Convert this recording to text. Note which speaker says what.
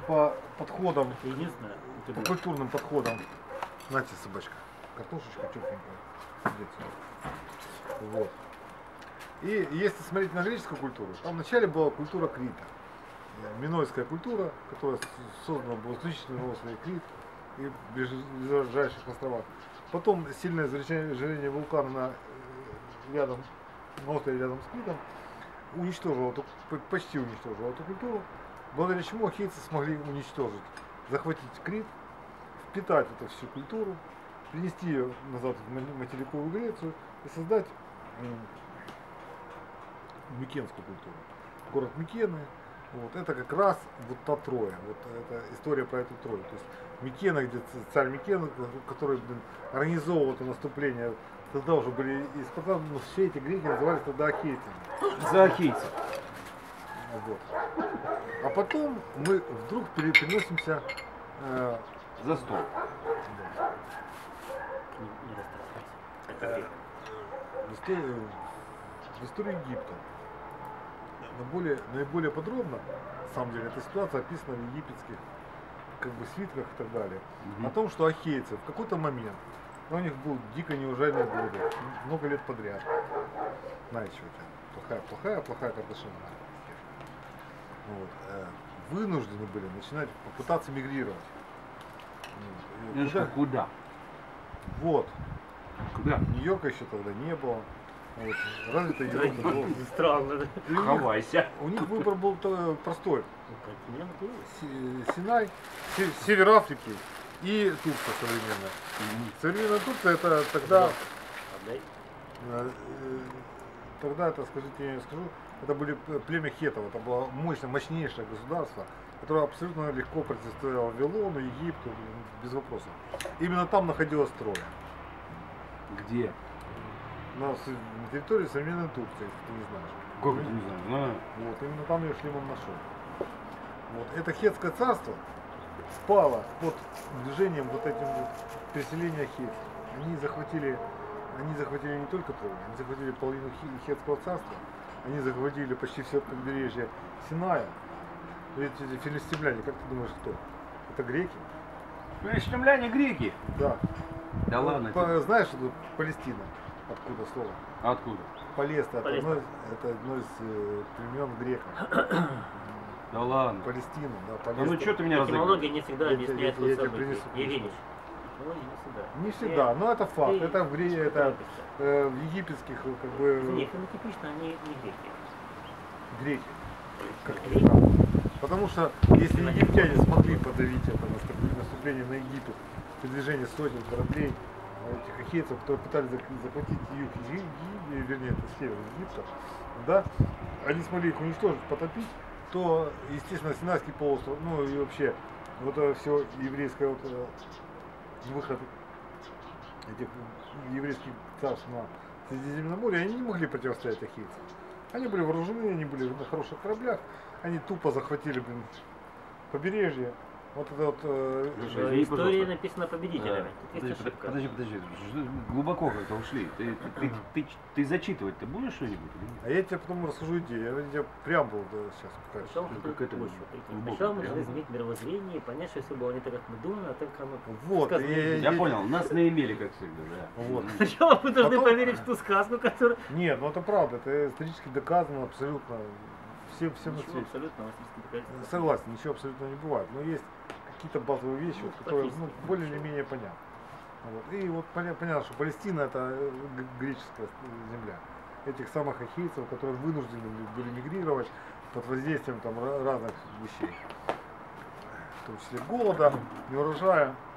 Speaker 1: по подходам,
Speaker 2: Единственное,
Speaker 1: по культурным подходам. Знаете, собачка, картошечка тепленькая. Вот. И если смотреть на греческую культуру, там вначале была культура Крита. Минойская культура, которая создана была исключительно на острове Крит и ближайших островах. Потом сильное извержение вулкана на острове рядом с Критом уничтожило, почти уничтожило эту культуру, благодаря чему ахейцы смогли уничтожить, захватить Крит, впитать эту всю культуру, принести ее назад в материковую Грецию и создать микенскую культуру. Город Микены, вот, это как раз вот та Троя, вот это история про эту Трою. То есть Микена, где царь Микена, который организовывал это наступление, тогда уже были из но все эти греки назывались тогда ахейцами.
Speaker 3: За ахейцев.
Speaker 1: Вот. А потом мы вдруг переносимся
Speaker 3: за стол.
Speaker 1: В историю Египта. Наиболее подробно, на самом деле, эта ситуация описана в египетских свитках и так далее. О том, что ахейцы в какой-то момент, у них был дико неурожайные годы, много лет подряд. Знаете, что это? Плохая картошина. Вот. Вынуждены были начинать попытаться мигрировать.
Speaker 3: Куда?
Speaker 1: Вот.
Speaker 3: Куда?
Speaker 1: Нью-Йорка еще тогда не было. Вот. Разве-то Европа была.
Speaker 2: Странно, да?
Speaker 3: Хавайся.
Speaker 1: У них выбор был простой. Синай, север Африки и Турция современная. Современная Турция это тогда это, скажите, я не скажу, это были племя хетов, это было мощнейшее государство, которое абсолютно легко противостояло Вавилону, Египту, без вопросов. Именно там находилась Троя.
Speaker 3: Где?
Speaker 1: На территории современной Турции, если ты не знаешь.
Speaker 3: Как это не знаю?
Speaker 1: Вот, именно там ее Шлиман нашел. Вот. Это хетское царство спало под движением вот этим вот переселения хетцев. Они захватили не только Трою, они захватили половину хетского царства, они захватили почти все побережье Синая. Ведь эти филистимляне, как ты думаешь, кто? Это греки?
Speaker 3: Филистимляне греки?
Speaker 1: Да.
Speaker 3: Да ладно.
Speaker 1: Знаешь, что тут Палестина? Откуда слово?
Speaker 3: Откуда?
Speaker 1: Палеста. Это одно из племен греков.
Speaker 3: Да ладно.
Speaker 1: Палестина, да,
Speaker 3: Палестина. Ну что ты меня
Speaker 2: этимология не всегда объясняет
Speaker 1: я
Speaker 2: события. Евгений.
Speaker 1: Не всегда, но это факт. Это в египетских
Speaker 2: Не, фенотипично они не греки.
Speaker 1: Греки. Как потому что если египтяне смогли подавить это наступление на Египет, передвижение сотен кораблей, этих ахейцев, которые пытались захватить юг вернее, это север Египта, да, они смогли их уничтожить, потопить, то, естественно, Синайский полуостров, ну и вообще, вот это все еврейское выход этих еврейских царств на Средиземном море, они не могли противостоять ахейцам. Они были вооружены, они были на хороших кораблях, они тупо захватили, побережье. Вот это вот...
Speaker 2: В истории написано победителями.
Speaker 3: Подожди, глубоко как-то ушли. Ты зачитывать-то будешь что-нибудь?
Speaker 1: А я тебе потом расскажу идею, я тебе преамбулу сейчас покажу.
Speaker 2: Сначала мы должны изменить мировоззрение и понять, что все было не так, как мы думали, а так, как мы
Speaker 1: вот,
Speaker 3: я понял, нас наимели, как всегда, да.
Speaker 1: Вот.
Speaker 2: Сначала мы должны поверить в ту сказку, которая...
Speaker 1: Нет, ну это правда, это исторически доказано абсолютно. Всем на свете.
Speaker 2: Абсолютно,
Speaker 1: согласен, ничего абсолютно не бывает. Но есть какие-то базовые вещи, которые более или менее понятны. Вот. И вот понятно, что Палестина это греческая земля. Этих самых ахейцев, которые вынуждены были мигрировать под воздействием там разных вещей. В том числе голода, неурожая.